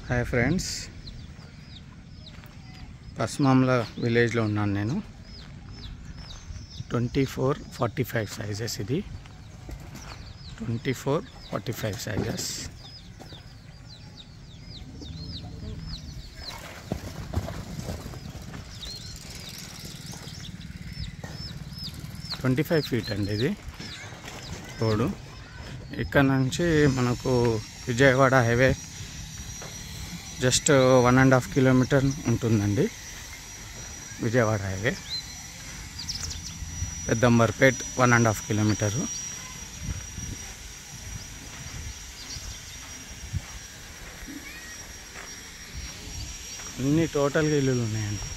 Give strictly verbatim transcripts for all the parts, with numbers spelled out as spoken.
Hi friends, పస్మామ్ల విలేజ్లో ఉన్నాను నేను. Twenty four forty five sizes ఇది twenty four forty five sizes. Twenty five feet అండి ఇది రోడ్డు. ఇక్కడ నుంచి మనకు Vijayawada highway just one and half kilometre ఉంటుందండి. Vijayawada highway Peddamberpet one and half kilometre. అన్ని టోటల్గా ఇల్లులు ఉన్నాయండి.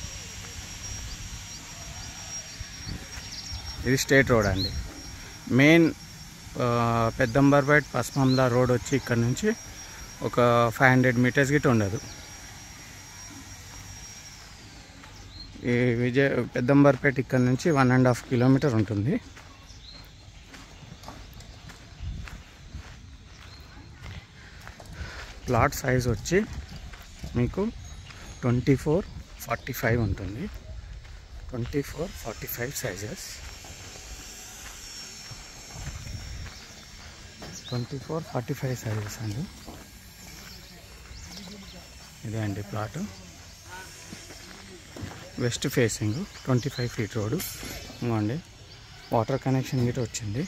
ఇది స్టేట్ రోడ్ అండి. మెయిన్ పెద్దంబర్పేట్ పస్మామ్ల రోడ్ వచ్చి ఇక్కడ నుంచి ఒక ఫైవ్ హండ్రెడ్ మీటర్స్ గిట్ట ఉండదు. ఈ విజయ పెద్దంబర్పేట ఇక్కడ నుంచి వన్ అండ్ హాఫ్ కిలోమీటర్ ఉంటుంది. ప్లాట్ సైజ్ వచ్చి మీకు ట్వంటీ ఫోర్ ఫార్టీ ఫైవ్ ఉంటుంది. Twenty four forty five sizes twenty four forty five sizes అండి. ఇదే అండి plot. West facing twenty five feet road అండి. వాటర్ కనెక్షన్ గిట్ట వచ్చింది.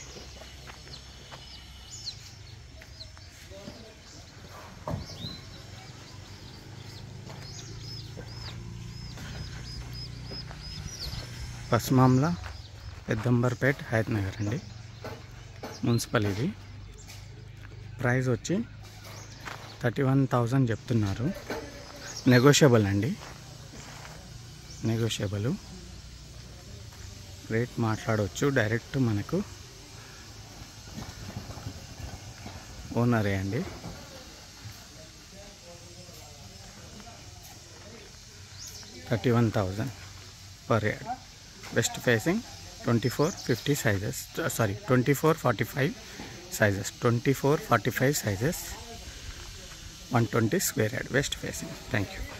పస్మామ్ల పెద్దంబర్పేట్ హైదరాబాద్ అండి. మున్సిపల్ ఇది. ప్రైస్ వచ్చి థర్టీ వన్ థౌజండ్ చెప్తున్నారు. నెగోషియబుల్ అండి, నెగోషియబుల్ రేట్ మాట్లాడవచ్చు. డైరెక్ట్ మనకు ఓనరే అండి. Thirty one thousand per yard. West facing twenty four fifty sizes sorry twenty four forty five sizes twenty four forty five sizes one twenty square yard west facing. Thank you.